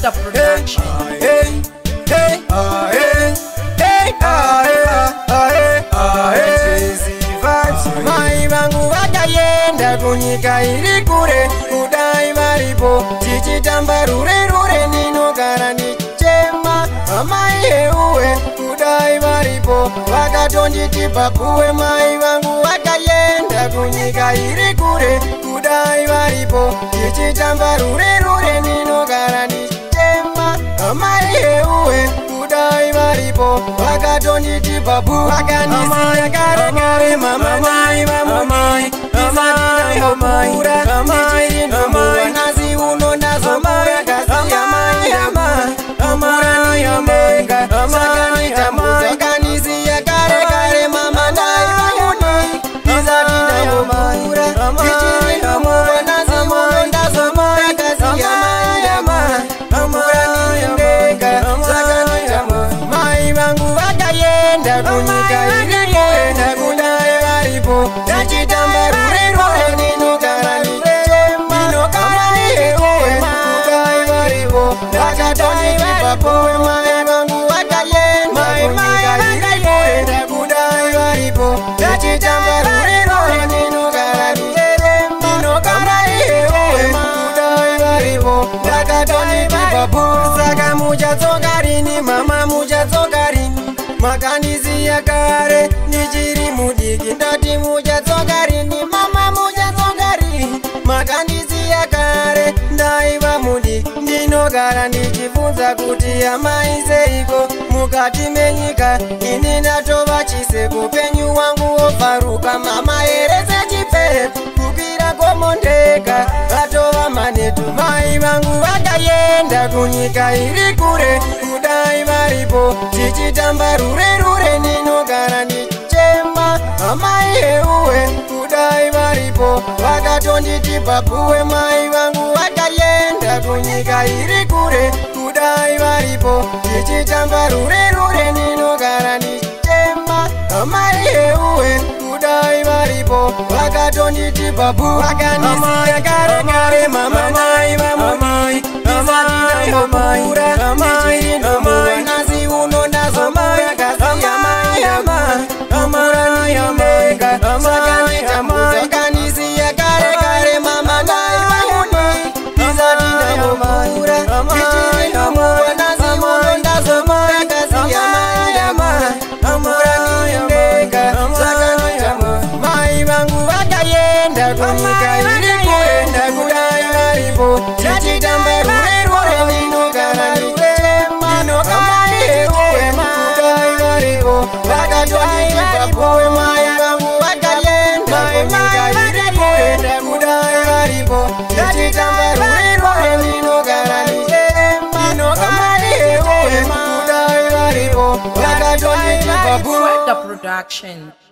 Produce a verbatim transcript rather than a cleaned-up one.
Sweater Production. Hey, hey, ah, hey, hey, ah, hey, ah, hey, ah, hey. Easy vibes. Mai vangu vakayenda kunyika iri kure, kudai varipo tichitamba rure rure, ninogara nichema amai euwe, kudai varipo vakatonditi papuwe. Mai vangu vakayenda kunyika iri kure, kudai varipo tichitamba rure rure, ninogara nichema amai euwe, kudai varipo vakatonditi papu. Vakanisiya kare kare mama mai mama mai izadina yomura amai amai nazi uno nazo mura kasi amai amai amai amai amai amai. Vakanisiya kare kare mama mai mama izadina yomura amai amai nazi uno nazo mura kasi amai amai amai amai amai. Mai vangu vakayenda kunyika iri kure, kudai varipo tichitamba rure rure, ninogara nichema amai euwe, kudai varipo vakatonditi papuwe. Mai vangu vakayenda kunyika iri kure, kudai varipo tichitamba rure rure, ninogara nichema amai euwe, kudai varipo vakatonditi papuwe. Saka muchatsokarini mama muchatsokarini, makanisiya kare ndichiri mudiki, ndati muchatsokarini mama muchatsokarini, makanisiya kare ndaiva mudiki. Ndinogara ndichibvunza kuti amai seiko mukati menyika, ini ndatova chiseko, penyu wangu wobvaruka. Mama here sechipfere kukwira komondeka vatova manetu. Mai vangu vakayenda kunyika iri kure, kudai varipo tichitamba rure rure, ninogara nichema amai euwe, kudai varipo vakatonditi papuwe. Mai vangu vakayenda kunyika iri kure, kudai varipo tichitamba rure rure, ninogara nichema amai euwe, kudai varipo vakatonditi papuwe. Vakanisiya kare kare mama mai mama mai izadina yomura amai amai nazi uno nazo mura kasi amai amai amai amai amai amai. Vakanisiya kare kare mama mai mama izadina yomura amai amai nazi uno nazo mura kasi amai amai amai amai. Mai vangu vakayenda kunyika iri kure, kudai varipo tichitamba rure rure, ninogara nichema amai euwe, kudai varipo vakatonditi papuwe. Mai vangu vakayenda kunyika iri kure, kudai varipo tichitamba rure rure, ninogara nichema amai euwe, kudai varipo vakatonditi papuwe. Sweater Production.